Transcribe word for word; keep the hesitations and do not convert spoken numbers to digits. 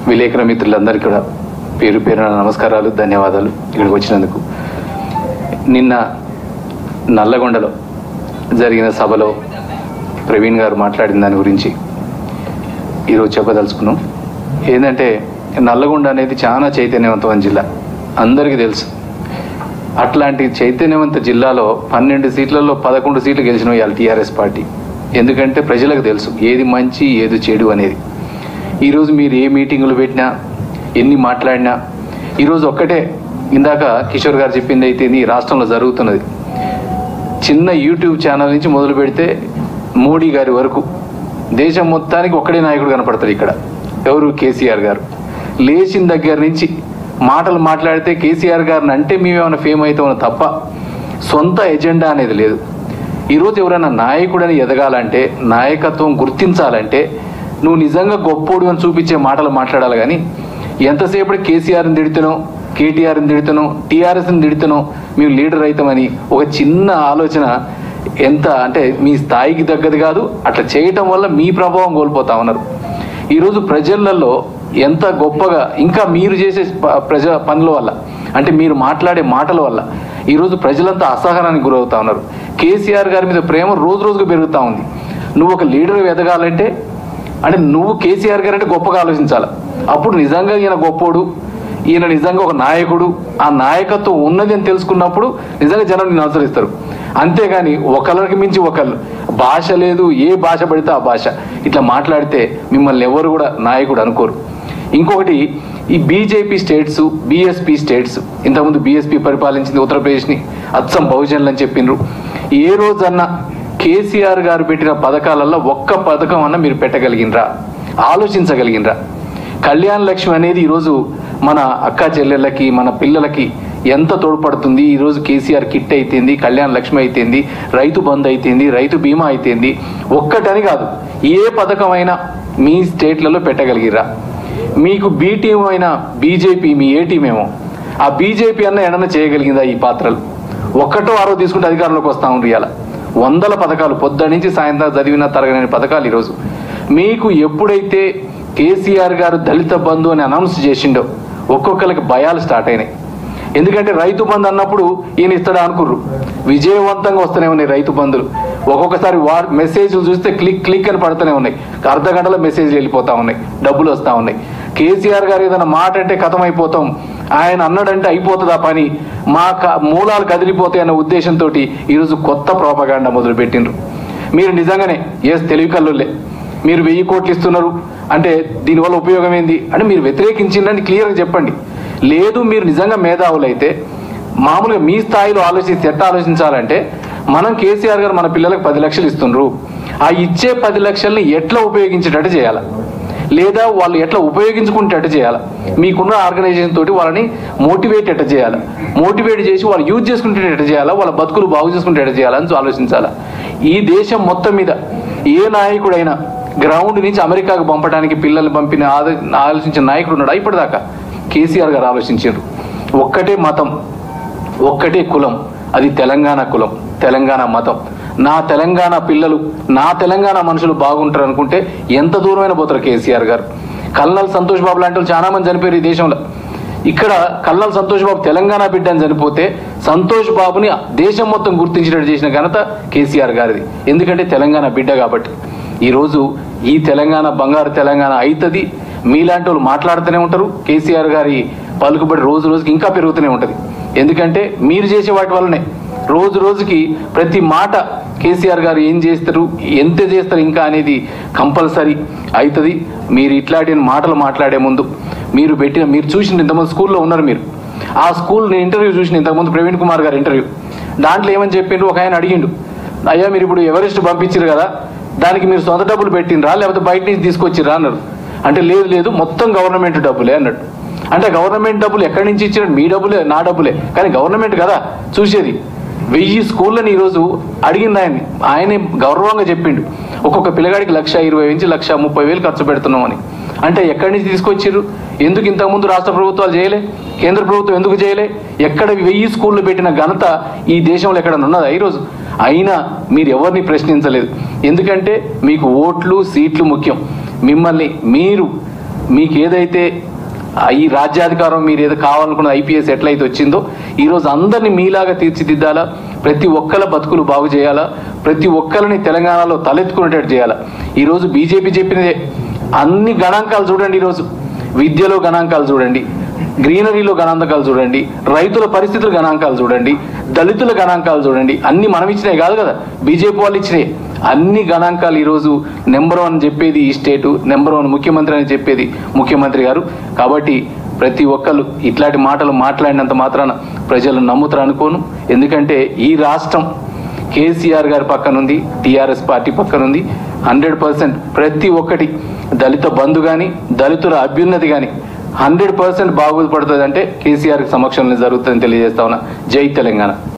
విలేకరుల మిత్రులందరికీ కూడా పేరు పేరున నమస్కారాలు, ధన్యవాదాలు ఇక్కడికి వచ్చినందుకు. నిన్న నల్లగొండలో జరిగిన సభలో ప్రవీణ్ గారు మాట్లాడిన దాని గురించి ఈరోజు చెప్పదలుచుకున్నాం. ఏంటంటే నల్లగొండ అనేది చాలా చైతన్యవంతమైన జిల్లా, అందరికీ తెలుసు. అట్లాంటి చైతన్యవంత జిల్లాలో పన్నెండు సీట్లలో పదకొండు సీట్లు గెలిచిన ఇవాళ టీఆర్ఎస్ పార్టీ. ఎందుకంటే ప్రజలకు తెలుసు ఏది మంచి ఏది చెడు అనేది. ఈరోజు మీరు ఏ మీటింగులు పెట్టినా, ఎన్ని మాట్లాడినా, ఈరోజు ఒక్కటే ఇందాక కిషోర్ గారు చెప్పింది అయితే ఈ రాష్ట్రంలో జరుగుతున్నది. చిన్న యూట్యూబ్ ఛానల్ నుంచి మొదలు పెడితే మోడీ గారి వరకు దేశం మొత్తానికి ఒక్కడే నాయకుడు కనపడతాడు ఇక్కడ. ఎవరు? కేసీఆర్ గారు. లేచిన దగ్గర నుంచి మాటలు మాట్లాడితే కేసీఆర్ గారిని అంటే మేమేమైనా ఫేమ్ అవుతామో తప్ప సొంత ఎజెండా అనేది లేదు. ఈరోజు ఎవరైనా నాయకుడని ఎదగాలంటే, నాయకత్వం గుర్తించాలంటే నువ్వు నిజంగా గొప్పోడు అని చూపించే మాటలు మాట్లాడాలి. కానీ ఎంతసేపటి కేసీఆర్ని తిడుతున్నావు, కేటీఆర్ని తిడుతున్నావు, టీఆర్ఎస్ని తిడుతున్నావు, మేము లీడర్ అవుతామని ఒక చిన్న ఆలోచన ఎంత అంటే మీ స్థాయికి తగ్గది కాదు. అట్లా చేయటం వల్ల మీ ప్రభావం కోల్పోతా ఉన్నారు. ఈరోజు ప్రజలలో ఎంత గొప్పగా ఇంకా మీరు చేసే ప్రజ పనుల వల్ల అంటే మీరు మాట్లాడే మాటల వల్ల ఈరోజు ప్రజలంతా అసహనానికి గురవుతా ఉన్నారు. కేసీఆర్ గారి మీద ప్రేమ రోజు రోజుకు పెరుగుతూ ఉంది. నువ్వు ఒక లీడర్ ఎదగాలంటే అంటే నువ్వు కేసీఆర్ గారు అంటే గొప్పగా ఆలోచించాలి. అప్పుడు నిజంగా ఈయన గొప్పోడు, ఈయన నిజంగా ఒక నాయకుడు, ఆ నాయకత్వం ఉన్నది అని తెలుసుకున్నప్పుడు నిజంగా జనం నిన్ను అనుసరిస్తారు. అంతేగాని ఒకళ్ళకి మించి ఒకళ్ళు భాష లేదు, ఏ భాష పడితే ఆ భాష ఇట్లా మాట్లాడితే మిమ్మల్ని ఎవరు కూడా నాయకుడు అనుకోరు. ఇంకొకటి, ఈ బీజేపీ స్టేట్స్, బీఎస్పీ స్టేట్స్, ఇంతకుముందు బీఎస్పీ పరిపాలించింది ఉత్తరప్రదేశ్ని, అచ్చం బహుజనులు అని చెప్పిండ్రు. ఏ రోజన్నా కేసీఆర్ గారు పెట్టిన పథకాలలో ఒక్క పథకం అన్న మీరు పెట్టగలిగినరా, ఆలోచించగలిగినరా? కళ్యాణ లక్ష్మి అనేది ఈరోజు మన అక్క చెల్లెళ్ళకి, మన పిల్లలకి ఎంత తోడ్పడుతుంది. ఈరోజు కేసీఆర్ కిట్ అయితేంది, కళ్యాణ లక్ష్మి అయితేంది, రైతు బంధు అయితేంది, రైతు బీమా అయితేంది, ఒక్కటని కాదు ఏ పథకం అయినా మీ స్టేట్లలో పెట్టగలిగిరా? మీకు బీ టీం అయినా బీజేపీ, మీ ఏ టీం ఏమో, ఆ బీజేపీ అన్న ఏమన్నా చేయగలిగిందా? ఈ పాత్రలు ఒక్కటో ఆరో తీసుకుంటే అధికారంలోకి వస్తా ఉంది. ఇలా వందల పథకాలు పొద్దు నుంచి సాయంత్రం చదివిన తరగని పథకాలు. ఈరోజు మీకు ఎప్పుడైతే కేసీఆర్ గారు దళిత బంధు అని అనౌన్స్ చేసిండో ఒక్కొక్కరికి భయాలు స్టార్ట్ అయినాయి. ఎందుకంటే రైతు బంధు అన్నప్పుడు ఈయన ఇస్తాడా అనుకుర్రు. విజయవంతంగా వస్తూనే ఉన్నాయి రైతు బంధులు. ఒక్కొక్కసారి వా మెసేజ్లు చూస్తే క్లిక్ క్లిక్ అని పడుతూనే ఉన్నాయి. అర్ధ గంటలో మెసేజ్లు వెళ్ళిపోతా ఉన్నాయి, డబ్బులు వస్తూ ఉన్నాయి. కేసీఆర్ గారు ఏదైనా మాట అంటే కథం అయిపోతాం, ఆయన అన్నాడంటే అయిపోతుంది ఆ పని, మా మూలాలు కదిలిపోతాయి అన్న ఉద్దేశంతో ఈరోజు కొత్త ప్రోపగాండా మొదలు పెట్టిండ్రు. మీరు నిజంగానే ఏ తెలివి కల్లులే, మీరు వెయ్యి కోట్లు ఇస్తున్నారు అంటే దీనివల్ల ఉపయోగం ఏంది అంటే మీరు వ్యతిరేకించిందని క్లియర్గా చెప్పండి. లేదు మీరు నిజంగా మేధావులైతే మామూలుగా మీ స్థాయిలో ఆలోచిస్తే ఎట్లా ఆలోచించాలంటే, మనం కేసీఆర్ గారు మన పిల్లలకు పది లక్షలు ఇస్తుండ్రు, ఆ ఇచ్చే పది లక్షల్ని ఎట్లా ఉపయోగించేటట్టు చేయాలి, లేదా వాళ్ళు ఎట్లా ఉపయోగించుకునేటట్టు చేయాలి, మీకున్న ఆర్గనైజేషన్ తోటి వాళ్ళని మోటివేట్ ఎట్ట చేయాలి, మోటివేట్ చేసి వాళ్ళు యూజ్ చేసుకునేటట్టు చేయాలా, వాళ్ళ బతుకులు బాగు చేసుకునేటట్టు చేయాలని ఆలోచించాలి. ఈ దేశం మొత్తం మీద ఏ నాయకుడైనా గ్రౌండ్ నుంచి అమెరికాకు పంపడానికి పిల్లల్ని పంపిన ఆలోచించిన నాయకుడు ఉన్నాడా? ఇప్పటిదాకా కేసీఆర్ గారు ఆలోచించారు. ఒక్కటే మతం, ఒక్కటే కులం, అది తెలంగాణ కులం, తెలంగాణ మతం. నా తెలంగాణ పిల్లలు, నా తెలంగాణ మనుషులు బాగుంటారు అనుకుంటే ఎంత దూరమైన పోతారు కేసీఆర్ గారు. కల్నల్ సంతోష్ బాబు లాంటి వాళ్ళు చాలా మంది చనిపోయారు ఈ దేశంలో. ఇక్కడ కల్నల్ సంతోష్ బాబు తెలంగాణ బిడ్డ అని చనిపోతే సంతోష్ బాబుని దేశం మొత్తం గుర్తించినట్టు చేసిన ఘనత కేసీఆర్ గారిది. ఎందుకంటే తెలంగాణ బిడ్డ కాబట్టి. ఈరోజు ఈ తెలంగాణ బంగారు తెలంగాణ అవుతుంది. మీలాంటి వాళ్ళు మాట్లాడుతూనే ఉంటారు. కేసీఆర్ గారి పలుకుబడి రోజు రోజుకి ఇంకా పెరుగుతూనే ఉంటుంది. ఎందుకంటే మీరు చేసే వాటి వల్లనే రోజు రోజుకి ప్రతి మాట కేసీఆర్ గారు ఏం చేస్తారు, ఎంత చేస్తారు ఇంకా అనేది కంపల్సరీ అవుతుంది. మీరు ఇట్లాంటి మాటలు మాట్లాడే ముందు మీరు పెట్టిన, మీరు చూసిన ఇంతకుముందు స్కూల్లో ఉన్నారు మీరు, ఆ స్కూల్ నేను ఇంటర్వ్యూ చూసిన ఇంతకుముందు ప్రవీణ్ కుమార్ గారు ఇంటర్వ్యూ, దాంట్లో ఏమని చెప్పిండ్రు, ఒక ఆయన అడిగిండు, అయ్యా మీరు ఇప్పుడు ఎవరెస్ట్ పంపించారు కదా, దానికి మీరు సొంత డబ్బులు పెట్టినరా లేకపోతే బయట నుంచి తీసుకొచ్చిరా అన్నారు. అంటే లేదు లేదు మొత్తం గవర్నమెంట్ డబ్బులే అన్నాడు. అంటే గవర్నమెంట్ డబ్బులు ఎక్కడి నుంచి ఇచ్చినట్టు, మీ డబ్బులే నా డబ్బులే, కానీ గవర్నమెంట్ కదా చూసేది. వెయ్యి స్కూళ్ళని ఈరోజు అడిగింది ఆయన్ని, ఆయనే గౌరవంగా చెప్పిండు ఒక్కొక్క పిల్లగాడికి లక్ష ఇరవై నుంచి లక్ష ముప్పై వేలు ఖర్చు పెడుతున్నామని. అంటే ఎక్కడి నుంచి తీసుకొచ్చారు? ఎందుకు ఇంతకుముందు రాష్ట్ర ప్రభుత్వాలు చేయలే, కేంద్ర ప్రభుత్వం ఎందుకు చేయలే? ఎక్కడ వెయ్యి స్కూళ్ళు పెట్టిన ఘనత ఈ దేశంలో ఎక్కడ ఉన్నదా ఈరోజు? అయినా మీరు ఎవరిని ప్రశ్నించలేదు. ఎందుకంటే మీకు ఓట్లు సీట్లు ముఖ్యం. మిమ్మల్ని మీరు మీకు ఏదైతే ఈ రాజ్యాధికారం మీరు ఏదో కావాలనుకున్న ఐపీఎస్ ఎట్లయితే వచ్చిందో ఈరోజు అందరినీ మీలాగా తీర్చిదిద్దాలా, ప్రతి ఒక్కల బతుకులు బాగు చేయాలా, ప్రతి ఒక్కరిని తెలంగాణలో తలెత్తుకునేటట్టు చేయాలా. ఈరోజు బీజేపీ చెప్పినదే అన్ని గణాంకాలు చూడండి, ఈరోజు విద్యలో గణాంకాలు చూడండి, గ్రీనరీలో గణాంకాలు చూడండి, రైతుల పరిస్థితుల గణాంకాలు చూడండి, దళితుల గణాంకాలు చూడండి. అన్ని మనం ఇచ్చినాయి కాదు కదా, బీజేపీ వాళ్ళు ఇచ్చినాయి. అన్ని గణాంకాలు ఈరోజు నెంబర్ వన్ చెప్పేది ఈ స్టేటు, నెంబర్ వన్ ముఖ్యమంత్రి అని చెప్పేది ముఖ్యమంత్రి గారు. కాబట్టి ప్రతి ఒక్కరు ఇట్లాంటి మాటలు మాట్లాడినంత మాత్రాన ప్రజలు నమ్ముతారు అనుకోను. ఎందుకంటే ఈ రాష్ట్రం కేసీఆర్ గారి పక్కనుంది, టీఆర్ఎస్ పార్టీ పక్కనుంది. హండ్రెడ్ పర్సెంట్ ప్రతి ఒక్కటి దళిత బంధు కానీ దళితుల అభ్యున్నతి కానీ హండ్రెడ్ పర్సెంట్ బాగుపడుతుంది అంటే కేసీఆర్ సమక్షంలో జరుగుతుందని తెలియజేస్తా ఉన్నా. జై తెలంగాణ.